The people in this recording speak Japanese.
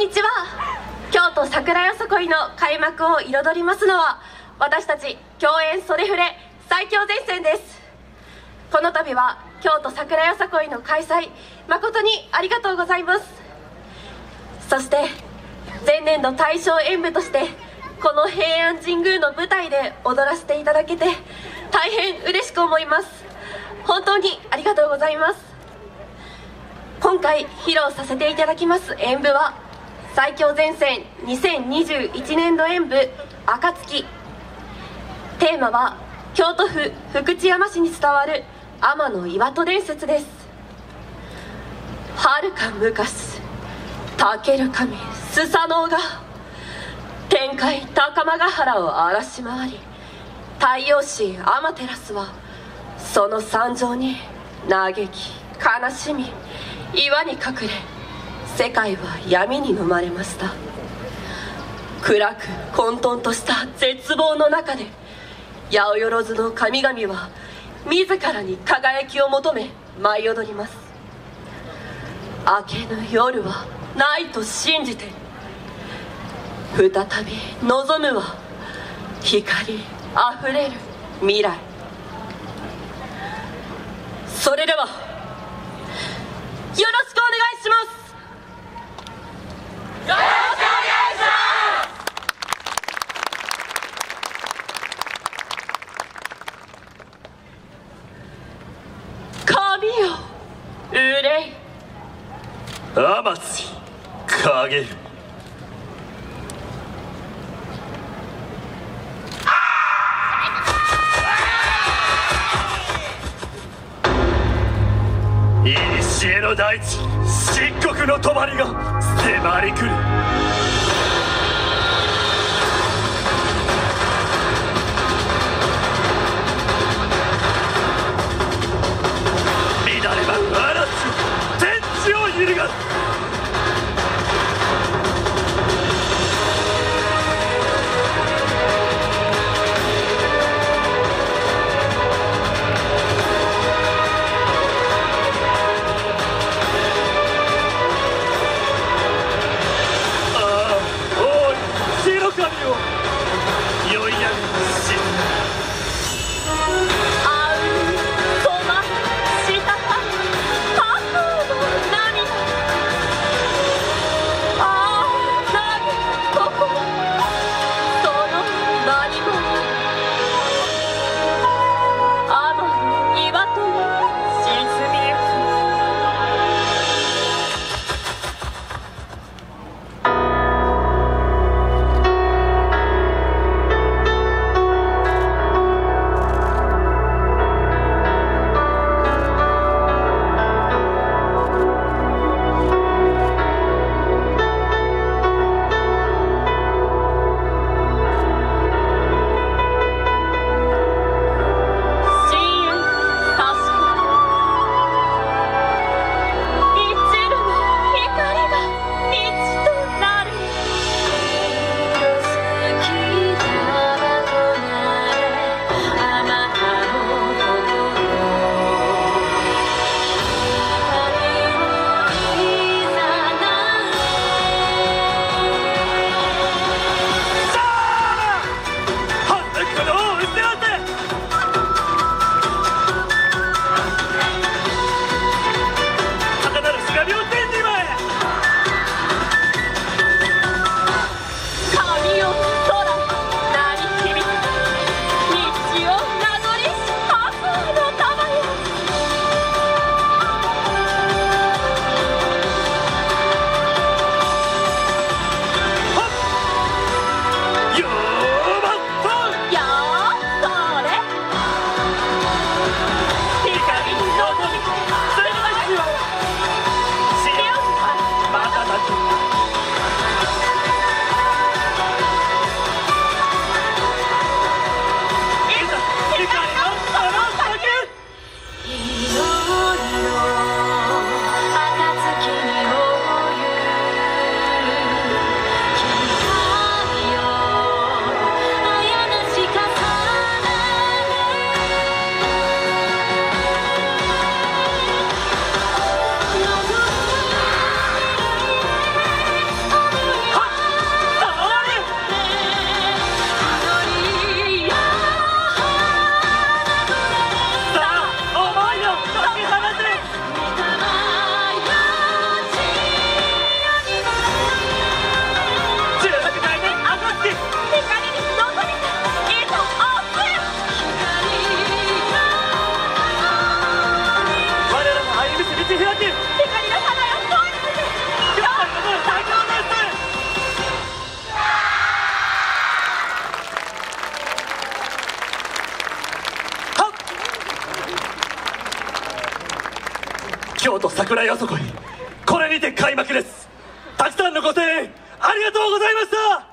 にちは。京都桜よさこいの開幕を彩りますのは、私たち共演それふれ最強前線です。この度は京都桜よさこいの開催、誠にありがとうございます。そして前年度大賞演舞としてこの平安神宮の舞台で踊らせていただけて大変嬉しく思います。本当にありがとうございます。今回披露させていただきます演舞は、最強前線2021年度演舞暁。テーマは京都府福知山市に伝わる天岩戸伝説です。はるか昔、たける神スサノオが天海高間ヶ原を荒らし回り、太陽神天照はその惨状に嘆き悲しみ、岩に隠れ世界は闇に飲まれました。暗く混沌とした絶望の中で、八百万の神々は自らに輝きを求め舞い踊ります。明けぬ夜はないと信じて、再び望むは光あふれる未来。それではよろしくお願いします。よろしくお願いします。神よ憂い、 天津陰る。古の大地、漆黒の帳が迫り来る。乱れば嵐、天地を揺るがす。 神京都桜よそこい、これにて開幕です。たくさんのご声援ありがとうございました。